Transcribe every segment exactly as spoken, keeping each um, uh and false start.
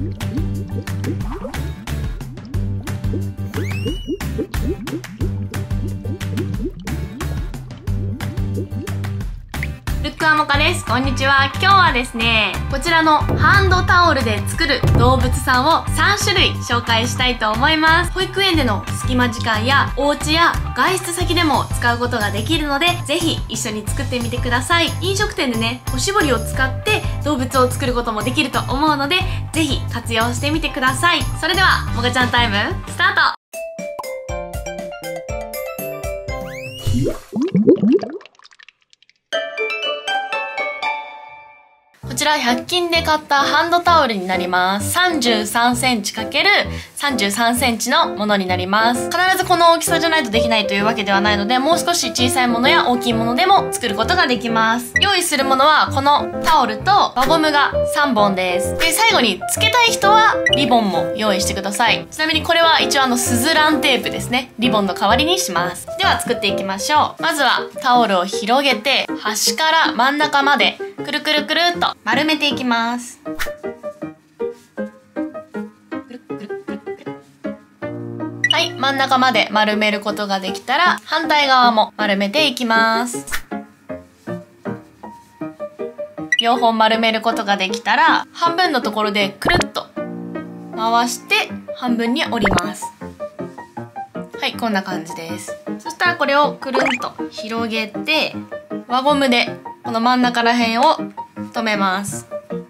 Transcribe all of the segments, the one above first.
ルックアモカです。こんにちは。今日はですね、こちらのハンドタオルで作る動物さんをさんしゅるい紹介したいと思います。保育園での隙間時間やお家や外出先でも使うことができるので、ぜひ一緒に作ってみてください。飲食店でね、おしぼりを使って動物を作ることもできると思うので、ぜひ活用してみてください。それでは、モカちゃんタイム、スタート。こちらひゃく均で買ったハンドタオルになります。さんじゅうさんセンチかけるさんじゅうさんセンチのものになります。必ずこの大きさじゃないとできないというわけではないので、もう少し小さいものや大きいものでも作ることができます。用意するものはこのタオルと輪ゴムがさんぼんです。で、最後につけたい人はリボンも用意してください。ちなみにこれは一応あのスズランテープですね。リボンの代わりにします。では作っていきましょう。まずはタオルを広げて端から真ん中までくるくるくるっと丸めていきます。はい、真ん中まで丸めることができたら反対側も丸めていきます。両方丸めることができたら半分のところでくるっと回して半分に折ります。はい、こんな感じです。そしたらこれをくるんと広げて輪ゴムでこの真ん中ら辺を留めます。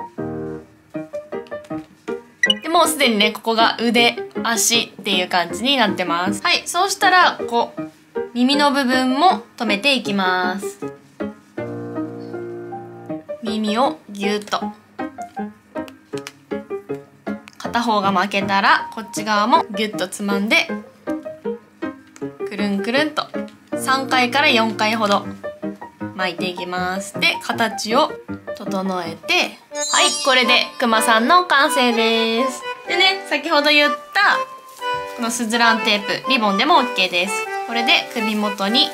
でもうすでにね、ここが腕、足っていう感じになってます。はい、そうしたらこう耳の部分も留めていきます。耳をギュッと片方が巻けたらこっち側もギュッとつまんでくるんくるんとさんかいからよんかいほど巻いていきます。で、形を整えて、はい、これでクマさんの完成です。でね、先ほど言ったこのスズランテープ、リボンでも オーケー です。これで首元に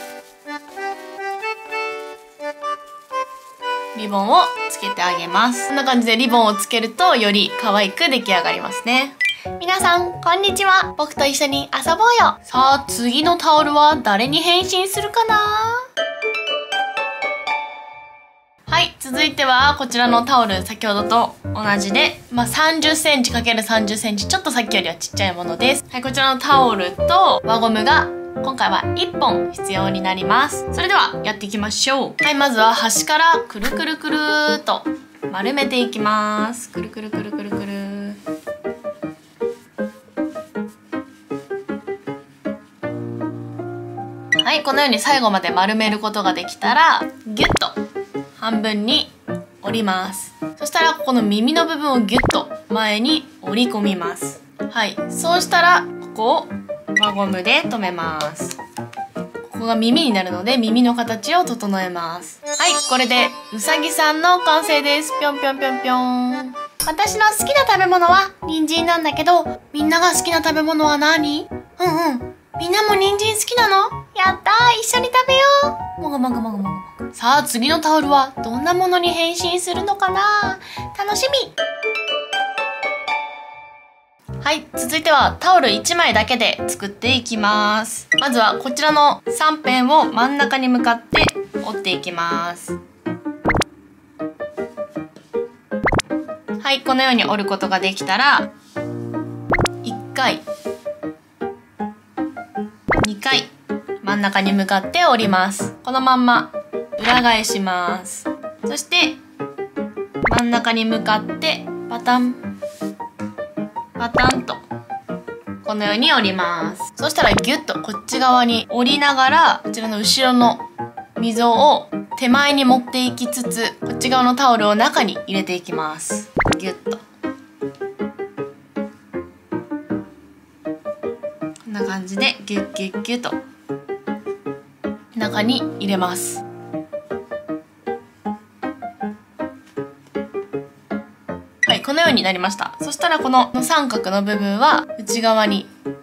リボンをつけてあげます。こんな感じでリボンをつけるとより可愛く出来上がりますね。皆さん、こんにちは。僕と一緒に遊ぼうよ。さあ、次のタオルは誰に変身するかな？はい、続いてはこちらのタオル、先ほどと同じで、まあ、さんじゅっセンチかけるさんじゅっセンチ、ちょっとさっきよりはちっちゃいものです。はい、こちらのタオルと輪ゴムが今回はいっぽん必要になります。それではやっていきましょう。はい、まずは端からくるくるくるーっと丸めていきます。くるくるくるくるくる。はい、このように最後まで丸めることができたらギュッと半分に折ります。そしたらここの耳の部分をギュッと前に折り込みます。はい、そうしたらここを輪ゴムで留めます。ここが耳になるので耳の形を整えます。はい、これでうさぎさんの完成です。ぴょんぴょんぴょんぴょん。私の好きな食べ物は人参なんだけど、みんなが好きな食べ物は何？うんうん。みんなも人参好きなの？やったー、一緒に食べよう。もぐもぐもぐもぐもぐ。さあ、次のタオルはどんなものに変身するのかな？楽しみ。はい、続いてはタオルいちまいだけで作っていきます。まずはこちらのさん辺を真ん中に向かって折っていきます。はい、このように折ることができたらいっかいにかい真ん中に向かって折ります。このまんま裏返します。そして真ん中に向かってパタンパタンとこのように折ります。そしたらギュッとこっち側に折りながらこちらの後ろの溝を手前に持っていきつつこっち側のタオルを中に入れていきます。ギュッとこんな感じでギュッギュッギュッと中に入れます。はい、このようになりました。そしたらこの三角の部分は内側に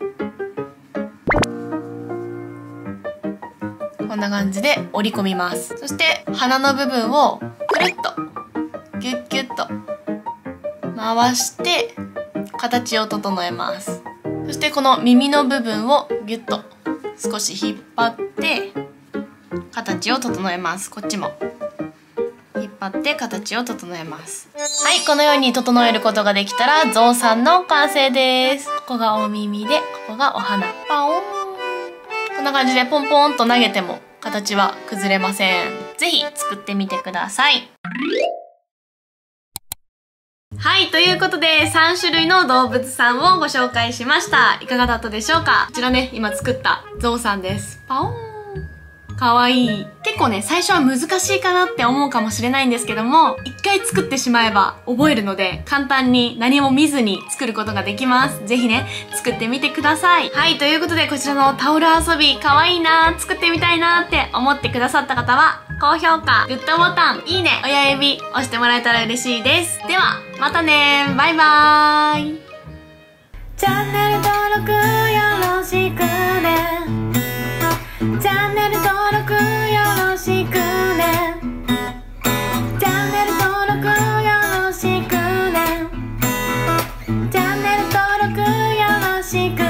こんな感じで折り込みます。そして鼻の部分をくるっとギュッギュッと回して形を整えます。そしてこの耳の部分をギュッと少し引っ張って形を整えます。こっちも引っ張って形を整えます。はい、このように整えることができたらゾウさんの完成です。ここがお耳で、ここがお鼻。パオーン。こんな感じでポンポンと投げても形は崩れません。ぜひ作ってみてください。はい、ということでさん種類の動物さんをご紹介しました。いかがだったでしょうか？こちらね、今作ったゾウさんです。パオーン。かわいい。結構ね、最初は難しいかなって思うかもしれないんですけども、一回作ってしまえば覚えるので、簡単に何も見ずに作ることができます。ぜひね、作ってみてください。はい、ということでこちらのタオル遊び、かわいいなー、作ってみたいなーって思ってくださった方は、高評価、グッドボタン、いいね、親指押してもらえたら嬉しいです。では、またねー、バイバーイ。チャンネル登録よろしくね。チャンネル登録よろしくね。チャンネル登録よろしくね。チャンネル登録よろしくね。